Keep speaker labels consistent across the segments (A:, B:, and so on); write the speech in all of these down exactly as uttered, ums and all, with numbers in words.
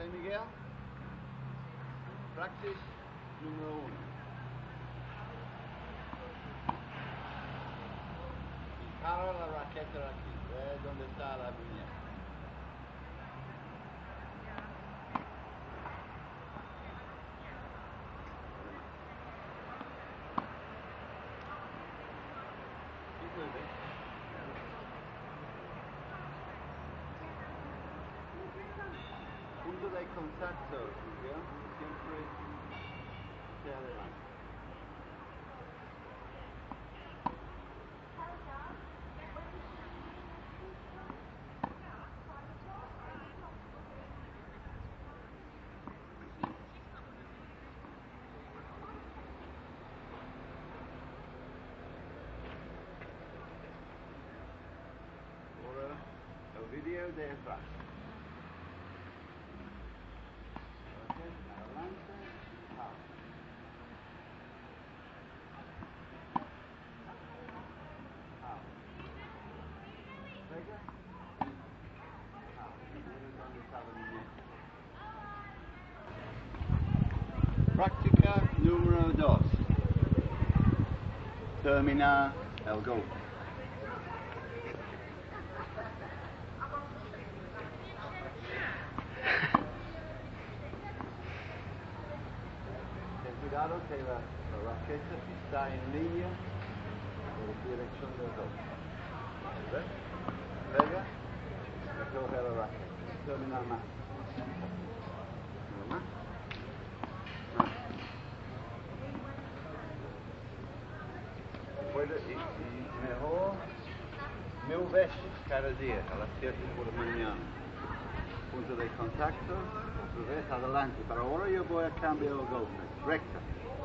A: Ok Miguel? Practice número uno. Para la raqueta aquí, ve dónde está la muñeca. Keep moving. Punto de contacto, Miguel, siempre hacia adelante. Ahora el vídeo de atrás. Adelante, out. Out. Pega. Out. Mira dónde está la muñeca. Práctica número dos. Termina el golpe. Cuidado que la, la raqueta está en línea con la dirección del golpe. ¿Ves? Pega, recoge la raqueta. Termina más. ¿No más? Más. Puede, y, y mejor mil veces cada día a las siete por la mañana. Punto de contacto, otra vez adelante. Pero ahora yo voy a cambiar el golpe. Recta.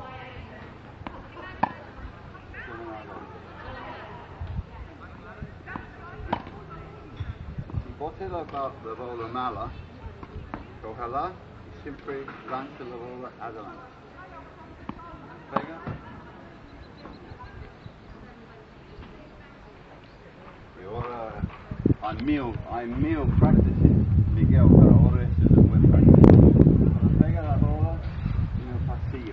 A: Si bote la, la bola mala, cójala y siempre lanza la bola adelante. Pega. Y ahora hay mil, hay mil practices, Miguel, pero ahora este es un buen practice. Ahora pega la bola en el pasillo.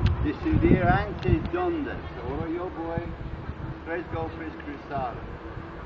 A: Decidir antes dónde. Ahora yo voy tres golpes cruzados.